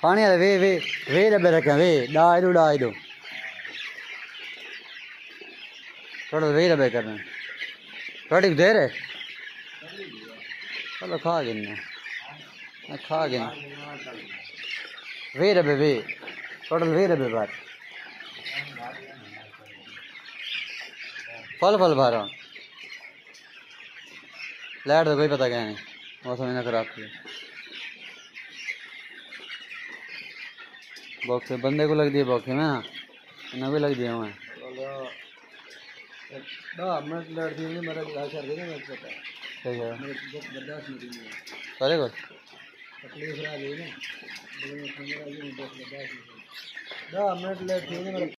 पानी वाले वे डब्बे रखे वे डाल दो थोड़ा वे डब्बे करना थोड़ी देर है चलो खा गिन वे डब्बे वे टोटल वे डब्बे बार फल बार लाइट तो कोई पता क्या नहीं मौसम इतना खराब थी बॉक्स बंदे को लग दिए बॉक्स में ना भी लग दिया मैं सारे को तकलीफ